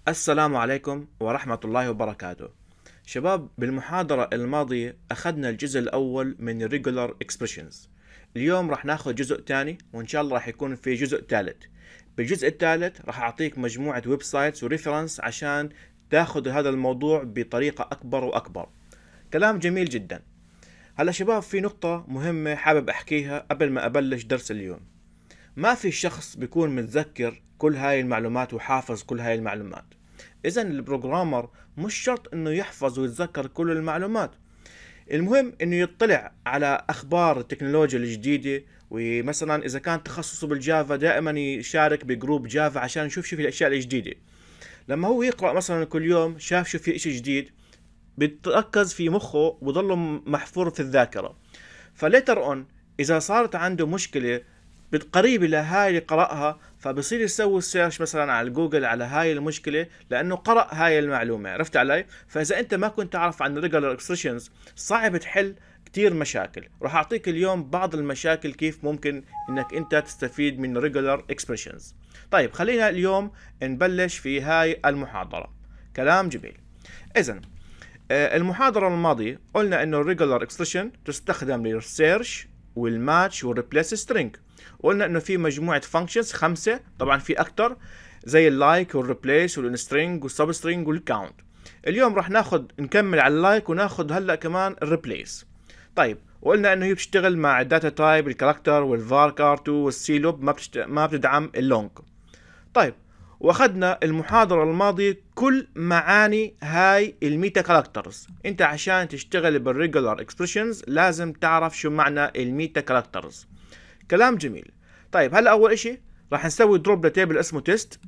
السلام عليكم ورحمة الله وبركاته. شباب، بالمحاضرة الماضية أخذنا الجزء الأول من Regular Expressions. اليوم راح ناخذ جزء تاني، وإن شاء الله راح يكون في جزء ثالث. بالجزء الثالث راح أعطيك مجموعة ويب سايتس وريفرنس عشان تاخذ هذا الموضوع بطريقة أكبر وأكبر. كلام جميل جدا. هلا شباب، في نقطة مهمة حابب أحكيها قبل ما أبلش درس اليوم. ما في شخص بيكون متذكر كل هاي المعلومات وحافظ كل هاي المعلومات. إذن البروجرامر مش شرط إنه يحفظ ويتذكر كل المعلومات. المهم إنه يطلع على أخبار التكنولوجيا الجديدة، ومثلا إذا كان تخصصه بالجافا دائما يشارك بجروب جافا عشان يشوف شو في الأشياء الجديدة. لما هو يقرأ مثلا كل يوم شاف شو في إشي جديد، بيتركز في مخه وظله محفور في الذاكرة. فليتر اون إذا صارت عنده مشكلة قريبة لهاي اللي قرأها، فبصير يسوي سيرش مثلا على جوجل على هاي المشكلة لأنه قرأ هاي المعلومة. عرفت علي؟ فإذا أنت ما كنت تعرف عن regular expressions صعب تحل كتير مشاكل. راح أعطيك اليوم بعض المشاكل كيف ممكن إنك أنت تستفيد من regular expressions. طيب خلينا اليوم نبلش في هاي المحاضرة. كلام جميل. إذن المحاضرة الماضية قلنا إنه regular expression تستخدم للسيرش والماتش والريبليس سترينج. وقلنا انه في مجموعة functions 5، طبعا في اكتر زي اللايك والريبليس والانسترينج والسبسترينج والكاونت. اليوم راح نكمل على اللايك وناخذ هلا كمان الريبليس. طيب، وقلنا انه هي بتشتغل مع الداتا تايب الكاركتر والفار كار2 والسي لوب، ما بتدعم اللونج. طيب، واخذنا المحاضرة الماضية كل معاني هاي الميتا كاركترز. انت عشان تشتغل بالريجولار اكسبريشنز لازم تعرف شو معنى الميتا كاركترز. كلام جميل. طيب هلا اول اشي راح نسوي دروب لتيبل اسمه تيست،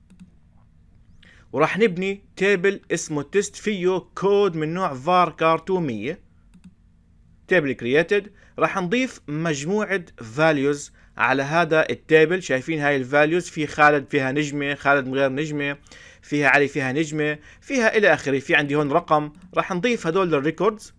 وراح نبني تيبل اسمه تيست فيه كود من نوع var char 200 تيبل كرييتد. راح نضيف مجموعة values على هذا التيبل. شايفين هاي الفاليوز؟ في خالد فيها نجمة، خالد من غير نجمة، فيها علي فيها نجمة، فيها الى اخره. في عندي هون رقم. راح نضيف هدول للريكوردز.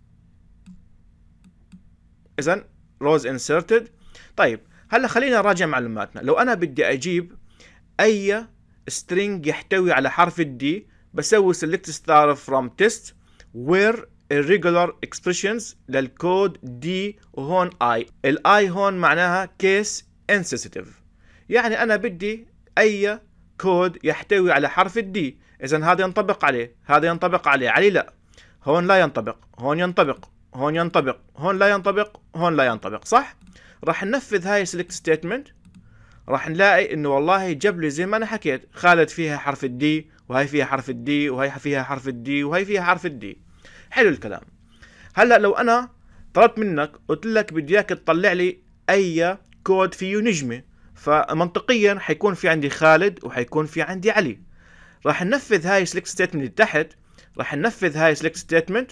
اذا rows inserted. طيب هلا خلينا نراجع معلوماتنا. لو انا بدي اجيب اي string يحتوي على حرف الدي، بسوي select star from test where irregular expressions للكود دي، وهون I. الاي هون معناها case insensitive، يعني انا بدي اي كود يحتوي على حرف الدي. اذا هذا ينطبق عليه، هذا ينطبق عليه، علي لا، هون لا ينطبق، هون ينطبق، هون ينطبق، هون لا ينطبق، هون لا ينطبق، صح؟ راح ننفذ هاي select statement. راح نلاقي انه والله جاب لي زي ما انا حكيت، خالد فيها حرف الدي، وهي فيها حرف الدي، وهي فيها حرف الدي، وهي فيها حرف الدي. حلو الكلام. هلا لو انا طلبت منك قلت لك بدي اياك تطلع لي اي كود فيه نجمة، فمنطقيا حيكون في عندي خالد وحيكون في عندي علي. راح ننفذ هاي select statement اللي تحت. راح ننفذ هاي select statement.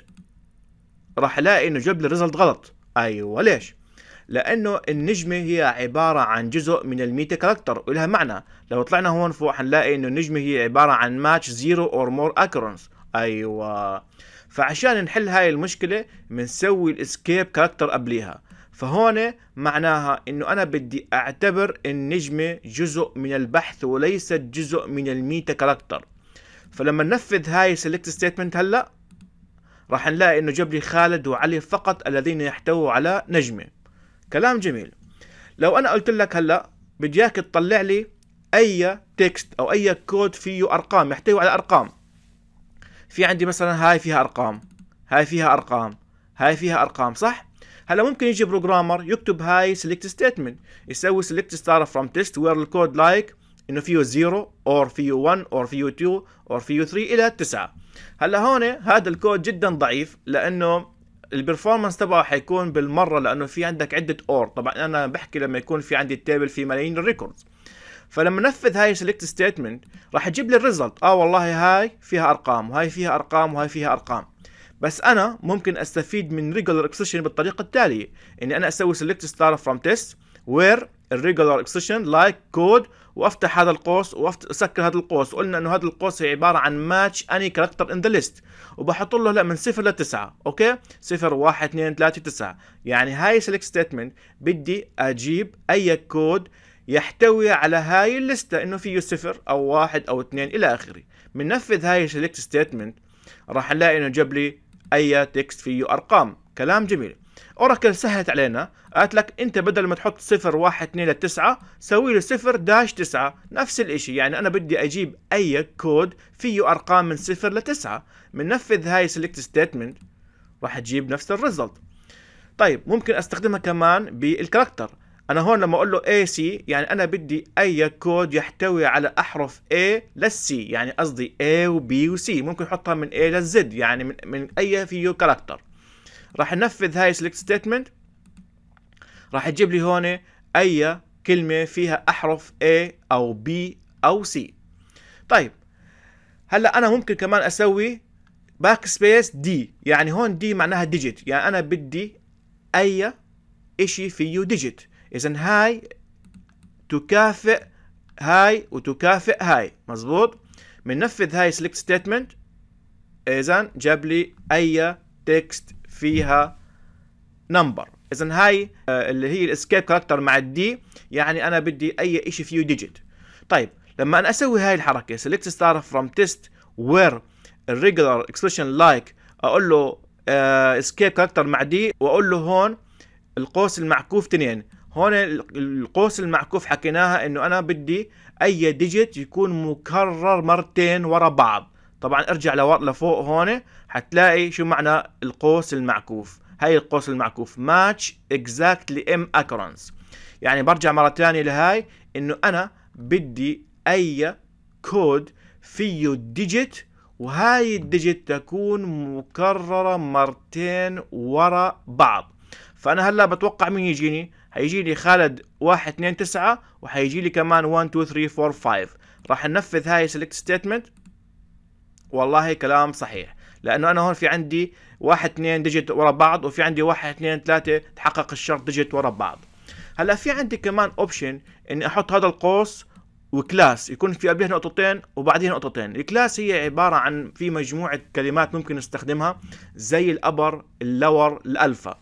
راح الاقي انه جاب لي الريزلت غلط. ايوه، ليش؟ لانه النجمة هي عبارة عن جزء من الميتا كاركتر ولها معنى. لو طلعنا هون فوق حنلاقي انه النجمة هي عبارة عن ماتش 0 or more occurrence. ايوه، فعشان نحل هاي المشكلة بنسوي الاسكيب كاركتر قبليها. فهون معناها انه انا بدي اعتبر النجمة جزء من البحث وليست جزء من الميتا كاركتر. فلما ننفذ هاي select statement هلا راح نلاقي انه جاب لي خالد وعلي فقط الذين يحتووا على نجمة. كلام جميل. لو انا قلت لك هلا بدي اياك تطلع لي اي تكست او اي كود فيه ارقام، يحتوي على ارقام. في عندي مثلا هاي فيها ارقام، هاي فيها ارقام، هاي فيها ارقام، صح؟ هلا ممكن يجي بروجرامر يكتب هاي select statement، يسوي select star from test where الكود لايك انه فيه 0 or فيه 1 or فيه 2 or فيه 3 الى 9. هلا هون هذا الكود جدا ضعيف لانه البرفورمانس تبعه حيكون بالمره، لانه في عندك عده اور. طبعا انا بحكي لما يكون في عندي التيبل في ملايين الريكوردز. فلما نفذ هاي select statement راح تجيب لي الريزلت. والله هاي فيها ارقام، وهاي فيها ارقام، وهاي فيها ارقام. بس انا ممكن استفيد من regular expression بالطريقه التاليه، اني انا اسوي select star from test where الريجولار expression like code، وافتح هذا القوس واسكر هذا القوس. قلنا انه هذا القوس هي عباره عن match any character in the list، وبحط له لا من 0 ل 9. اوكي، 0 1 2 3 9. يعني هاي select statement بدي اجيب اي كود يحتوي على هاي الليستة، انه فيه 0 او 1 او 2 الى اخره. بننفذ هاي select statement راح نلاقي انه جاب لي اي تكست فيه ارقام. كلام جميل. اوراكل سهلت علينا، قالت لك انت بدل ما تحط 0 1 2 ل 9 سوي له 0 داش 9. نفس الاشي، يعني انا بدي اجيب اي كود فيه ارقام من 0 ل 9. بننفذ هاي select statement راح تجيب نفس الريزلت. طيب ممكن استخدمها كمان بالكاركتر. انا هون لما اقول له AC يعني انا بدي اي كود يحتوي على احرف A للC، يعني قصدي A و B و C. ممكن احطها من A للZ، يعني من اي فيه كاركتر. راح ننفذ هاي select statement راح تجيب لي هون اي كلمة فيها احرف A او B او C. طيب هلا انا ممكن كمان اسوي باك سبيس D، يعني هون D معناها ديجيت، يعني انا بدي اي اشي فيه ديجيت. اذا هاي تكافئ هاي وتكافئ هاي، مزبوط. بننفذ هاي select statement، اذا جاب لي اي تكست فيها نمبر. اذا هاي اللي هي الاسكيب كاركتر مع الدي، يعني انا بدي اي اشي فيه ديجيت. طيب لما انا اسوي هاي الحركه select star from test where regular expression like اقول له اسكيب كاركتر مع دي، واقول له هون القوس المعكوف 2. هون القوس المعكوف حكيناها انه انا بدي اي ديجيت يكون مكرر مرتين ورا بعض. طبعا ارجع لفوق هون حتلاقي شو معنى القوس المعكوف. هاي القوس المعكوف match exactly m occurrence، يعني برجع مرة تانية لهاي انه انا بدي اي كود فيه ديجيت، وهاي الديجيت تكون مكررة مرتين ورا بعض. فانا هلا بتوقع مين يجيني؟ هيجي لي خالد 1 2 9، وحيجي لي كمان 1 2 3 4 5. راح ننفذ هاي select statement. والله كلام صحيح، لانه انا هون في عندي 1 2 ديجيت ورا بعض، وفي عندي 1 2 3 تحقق الشرط ديجيت ورا بعض. هلا في عندي كمان اوبشن اني احط هذا القوس وكلاس يكون في قبلها نقطتين وبعدين نقطتين. الكلاس هي عبارة عن في مجموعة كلمات ممكن نستخدمها زي الابر اللور الالفا.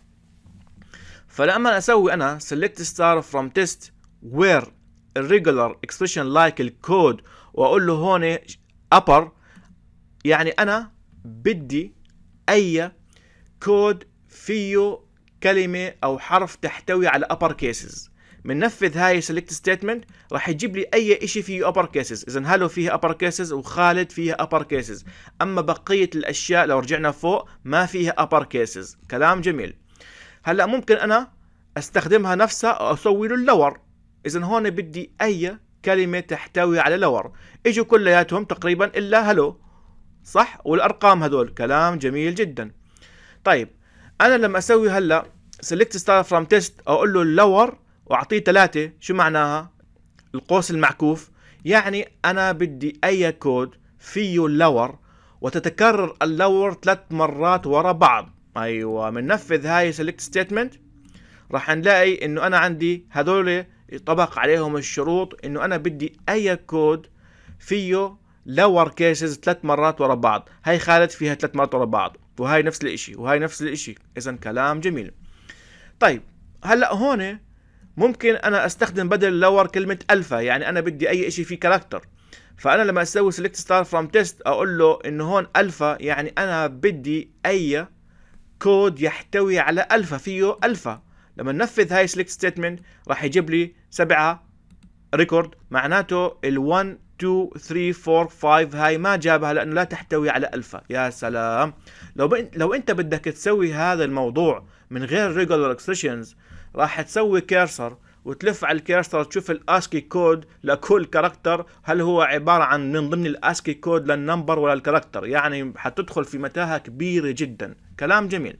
فلما اسوي انا select star from test where regular expression like الكود واقول له هون upper، يعني انا بدي اي كود فيه كلمة او حرف تحتوي على upper cases. بننفذ هاي select statement راح يجيب لي اي اشي فيه upper cases. اذا هالو فيها upper cases وخالد فيها upper cases، اما بقية الاشياء لو رجعنا فوق ما فيها upper cases. كلام جميل. هلا ممكن انا استخدمها نفسها او اسوي له اللور. اذا هون بدي اي كلمة تحتوي على لور. اجوا كلياتهم تقريبا الا هلو، صح؟ والارقام هذول. كلام جميل جدا. طيب انا لما اسوي هلا select star from test اقول له اللور واعطيه 3، شو معناها؟ القوس المعكوف، يعني انا بدي اي كود فيه اللور وتتكرر اللور 3 مرات ورا بعض. ايوه بننفذ هاي select statement راح نلاقي انه انا عندي هذول يطبق عليهم الشروط، انه انا بدي اي كود فيه lower cases 3 مرات ورا بعض. هاي خالد فيها 3 مرات ورا بعض، وهاي نفس الاشي، وهاي نفس الاشي. اذا كلام جميل. طيب هلا هون ممكن انا استخدم بدل اللور كلمة الفا، يعني انا بدي اي اشي فيه كاركتر. فانا لما اسوي select star from test اقول له انه هون الفا، يعني انا بدي اي كود يحتوي على الفا، فيه الفا. لما ننفذ هاي select statement راح يجيب لي 7 ريكورد، معناته ال 1 2 3 4 5 هاي ما جابها لانه لا تحتوي على الفا. يا سلام. لو انت بدك تسوي هذا الموضوع من غير regular expressions راح تسوي كيرسر وتلف على الكيرسر تشوف الاسكي كود لكل كاركتر، هل هو عبارة عن من ضمن الاسكي كود للنمبر ولا الكاركتر، يعني حتدخل في متاهة كبيرة جدا. كلام جميل.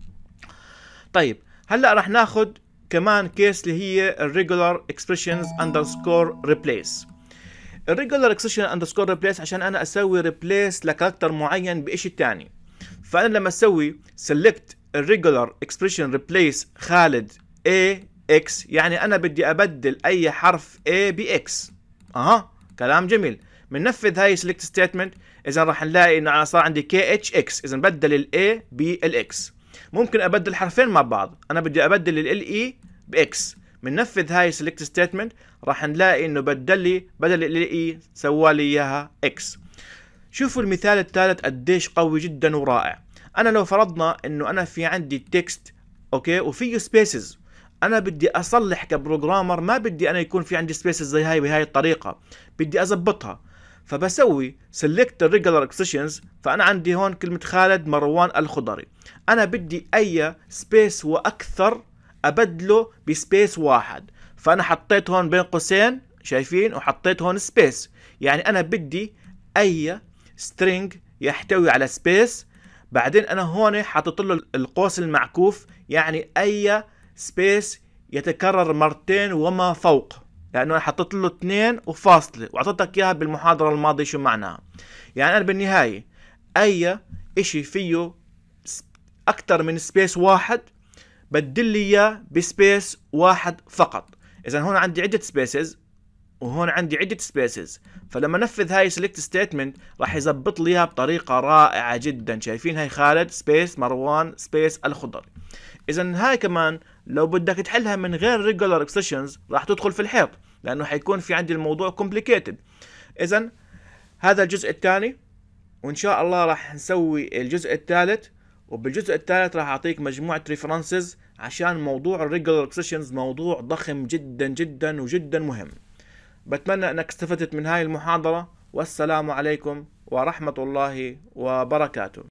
طيب هلا راح ناخد كمان كيس اللي هي الريجولار اكسبريشنز اندرسكور ريبليس. الريجولار اكسبريشن اندرسكور ريبليس عشان انا اسوي ريبليس لكاركتر معين بشيء تاني. فانا لما اسوي select الريجولار اكسبريشن ريبليس خالد A X، يعني انا بدي ابدل اي حرف A ب X. كلام جميل. بننفذ هاي select statement، اذا راح نلاقي انه انا صار عندي KHX، اذا بدل ال A بال X. ممكن ابدل حرفين مع بعض، انا بدي ابدل ال E ب X. بننفذ هاي select statement راح نلاقي انه بدل لي بدل ال E سوى لي اياها X. شوفوا المثال الثالث قديش قوي جدا ورائع. انا لو فرضنا انه انا في عندي تكست اوكي وفيه سبيسز، انا بدي اصلح كبروجرامر، ما بدي انا يكون في عندي سبيسز زي هاي بهاي الطريقة، بدي اضبطها. فبسوي select regular expressions. فانا عندي هون كلمة خالد مروان الخضري، انا بدي اي سبيس واكثر ابدله بسبيس واحد، فانا حطيت هون بين قوسين شايفين وحطيت هون سبيس، يعني انا بدي اي string يحتوي على سبيس. بعدين انا هون حاطط له القوس المعكوف، يعني اي سبيس يتكرر مرتين وما فوق، لانه انا حطيت له 2 وفاصله، واعطيتك اياها بالمحاضره الماضيه شو معناها. يعني انا بالنهايه اي اشي فيه اكثر من سبيس واحد بدل لي اياه بسبيس واحد فقط. اذا هون عندي عده سبيسز وهون عندي عدة سبيسز، فلما نفذ هاي select statement راح يزبط لي اياها بطريقة رائعة جدا. شايفين هاي خالد سبيس مروان سبيس الخضر. اذا هاي كمان لو بدك تحلها من غير regular expressions راح تدخل في الحيط، لانه حيكون في عندي الموضوع complicated. اذا هذا الجزء الثاني، وان شاء الله راح نسوي الجزء الثالث، وبالجزء الثالث راح اعطيك مجموعة ريفرنسز، عشان موضوع الريجولار اكسبريشنز موضوع ضخم جدا جدا وجدا مهم. بتمنى انك استفدت من هاي المحاضرة، والسلام عليكم ورحمة الله وبركاته.